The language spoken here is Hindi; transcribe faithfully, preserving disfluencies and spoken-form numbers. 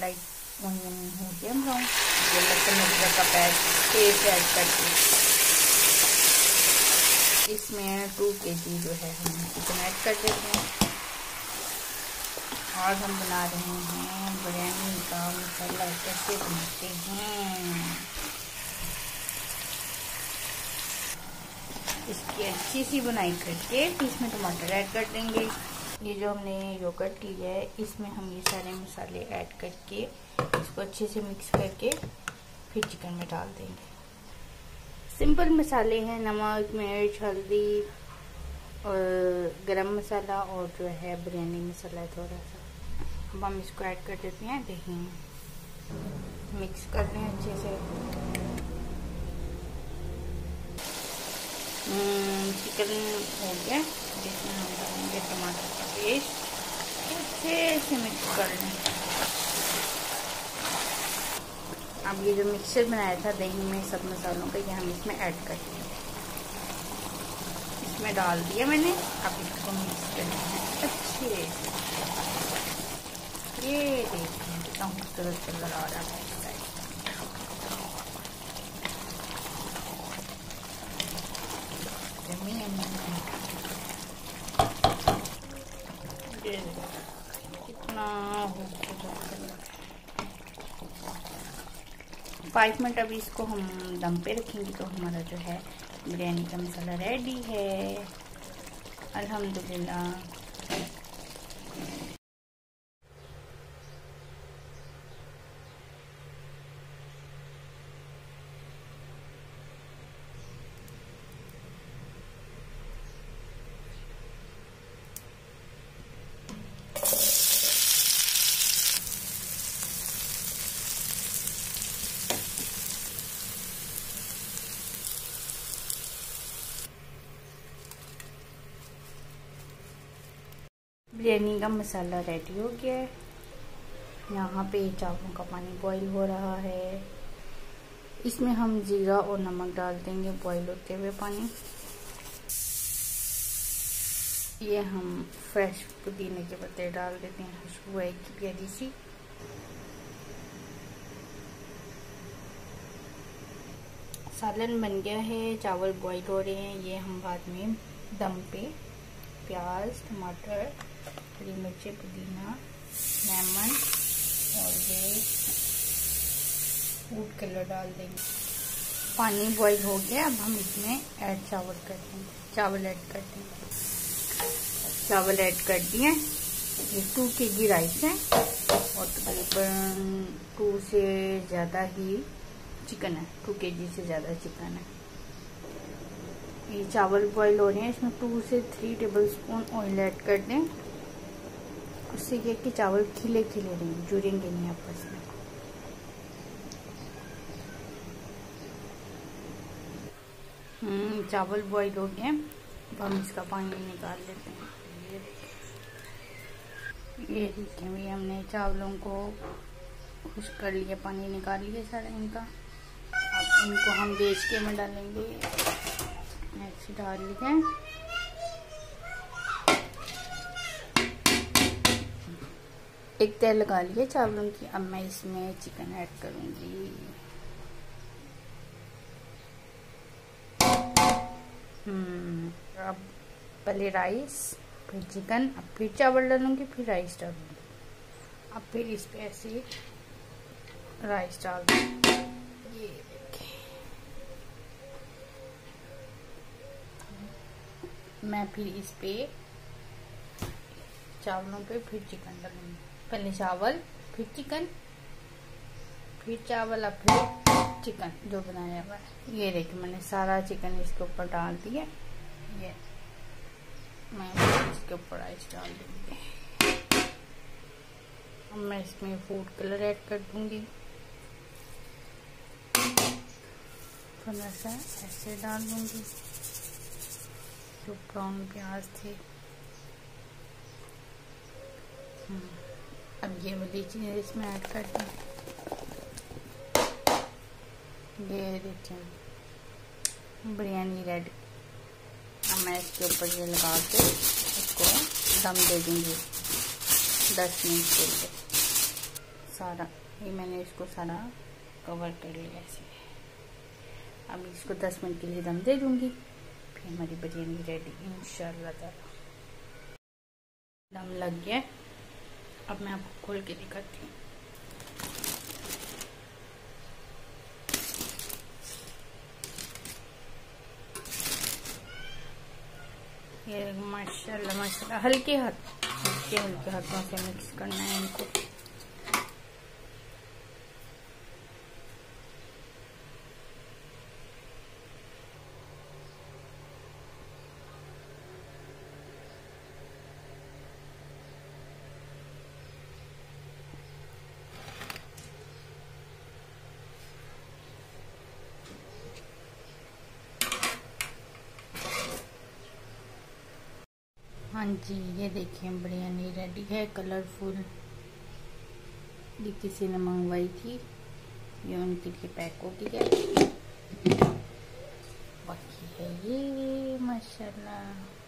लाइट ऑनियन हो गया ब्राउन। ये लहसुन अदरक का पेस्ट ऐड करके इसमें टू के जी जो है हम चिकन ऐड कर देते हैं। और हम बना रहे हैं बिरयानी का मसाला कैसे बनाते हैं। इसकी अच्छी सी बनाई करके फिर इसमें टमाटर ऐड कर देंगे। ये जो हमने योगर्ट लिया है इसमें हम ये सारे मसाले ऐड करके इसको अच्छे से मिक्स करके फिर चिकन में डाल देंगे। सिंपल मसाले हैं, नमक, मिर्च, हल्दी और गरम मसाला और जो है बिरयानी मसाला थोड़ा सा। अब हम इसको ऐड कर देते हैं दही में, मिक्स कर लें अच्छे से। चिकन हो गया जिसमें हम डालेंगे टमाटर का पेस्ट, अच्छे से मिक्स कर लें। अब ये जो मिक्सचर बनाया था दही में सब मसालों का, ये हम इसमें ऐड कर देंगे। इसमें डाल दिया मैंने। अब इसको मिक्स करना है अच्छे से। ये देखिए कितना खूबसूरत कलर आ रहा है। कितना फाइव मिनट अभी इसको हम दम पे रखेंगे तो हमारा जो है बिरयानी का मसाला रेडी है। अल्हम्दुलिल्लाह। बिरयानी का मसाला रेडी हो गया है। यहाँ पे चावलों का पानी बॉईल हो रहा है। इसमें हम जीरा और नमक डाल देंगे बॉईल होते हुए पानी। ये हम फ्रेश पुदीने के पत्ते डाल देते हैं, खुशबू आएगी प्यारी सी। सालन बन गया है, चावल बॉईल हो रहे हैं। ये हम बाद में दम पे प्याज, टमाटर, हरी मिर्ची, पुदीना, लेमन और ये फूड कलर डाल देंगे। पानी बॉईल हो गया। अब हम इसमें ऐड चावल कर देंगे चावल ऐड कर देंगे चावल ऐड कर दिए। ये टू के जी राइस है और तकरीबन टू से ज़्यादा ही चिकन है। टू के जी से ज़्यादा चिकन है। ये चावल बॉईल हो रहे हैं। इसमें टू से three tablespoon oil add कर दें। उससे ये कि चावल खिले खिले रहेंगे, जुड़ेंगे नहीं आपस में। हम्म चावल बॉईल हो गए। अब हम इसका पानी निकाल लेते हैं। ये देखिए भी हमने चावलों को खुश्क कर लिया, पानी निकाल लिया सारा इनका। अब इनको हम देचके में डालेंगे। ऐसे डाल लिया। एक तेल लगा लिया चावलों की। अब मैं इसमें चिकन ऐड करूंगी। हम्म अब पहले राइस, फिर चिकन, अब फिर चावल डालूंगी, फिर राइस डालूंगी। अब फिर इस पे ऐसे राइस डाल दूंगी। ये देखिए मैं फिर इस पे चावलों पे फिर चिकन डालूंगी। पहले चावल, फिर चिकन, फिर चावल, अब फिर चिकन जो बनाया हुआ है। ये देखिए मैंने सारा चिकन इसके ऊपर डाल दिया। ये मैं इसके ऊपर राइस डाल दूंगी। अब मैं इसमें फूड कलर ऐड कर दूंगी। थोड़ा सा ऐसे डाल दूंगी। जो ब्राउन प्याज थे। अब ये वाली चीज़ इसमें ऐड कर दें। ये देखिए बिरयानी रेडी। अब मैं इसके ऊपर ये लगा के इसको दम दे दूंगी दस मिनट के लिए। सारा, ये मैंने इसको सारा कवर कर लिया ऐसे। अब इसको दस मिनट के लिए दम दे दूंगी, फिर हमारी बिरयानी रेडी इंशाल्लाह ताला। दम लग गया, अब मैं आपको खोल के दिखाती हूँ। ये माशाल्लाह माशाल्लाह, हल्के हाथ हल्के हल्के हाथों से मिक्स करना है इनको। हाँ जी, ये देखिए बिरयानी रेडी है, कलरफुल। ये किसी ने मंगवाई थी, ये उनके लिए पैक हो गया। बाकी है ये माशाल्लाह।